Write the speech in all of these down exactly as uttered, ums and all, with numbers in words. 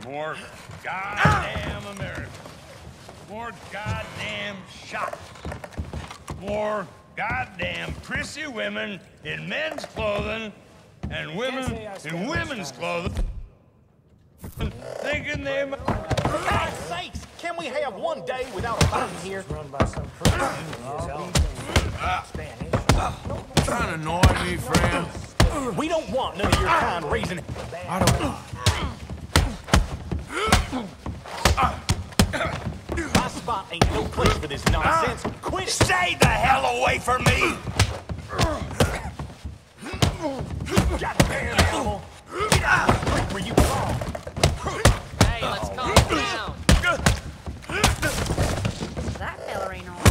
More goddamn Americans. More goddamn shots. More goddamn prissy women in men's clothing and women in women's clothing thinking they might. For God's sakes, can we have one day without a fight here? Run by some pretty Trying to annoy me, friend. We don't want none of your kind raising. I don't. My spot ain't no place for this nonsense. Quit it. Stay the hell away from me! Goddamn animal. Get out of the street where you belong. Hey, let's calm down. That fella ain't on.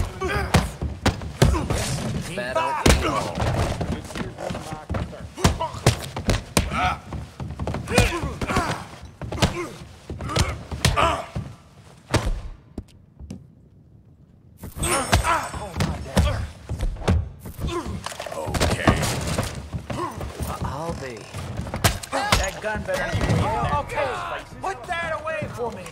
That old I'll be. That gun better be oh, okay. Put that away for me.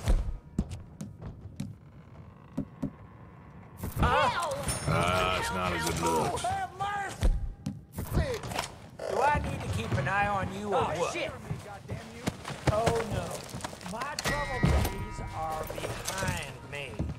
Ah, it's not a good look. Have mercy. Do I need to keep an eye on you or what? Shit. Oh no. My trouble days are behind me.